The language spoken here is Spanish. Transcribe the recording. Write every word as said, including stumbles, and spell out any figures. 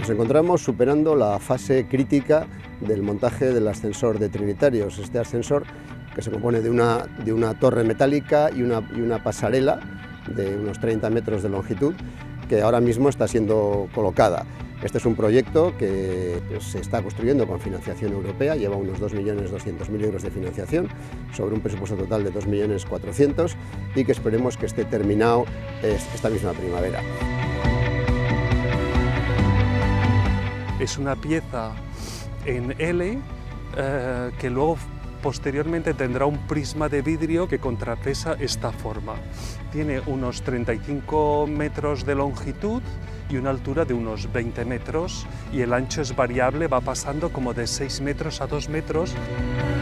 Nos encontramos superando la fase crítica del montaje del ascensor de Trinitarios. Este ascensor, que se compone de una, de una torre metálica y una, y una pasarela de unos treinta metros de longitud, que ahora mismo está siendo colocada. Este es un proyecto que se está construyendo con financiación europea, lleva unos dos millones doscientos mil euros de financiación, sobre un presupuesto total de dos millones cuatrocientos mil, y que esperemos que esté terminado esta misma primavera. Es una pieza en L eh, que luego posteriormente tendrá un prisma de vidrio que contrapesa esta forma. Tiene unos treinta y cinco metros de longitud y una altura de unos veinte metros, y el ancho es variable, va pasando como de seis metros a dos metros.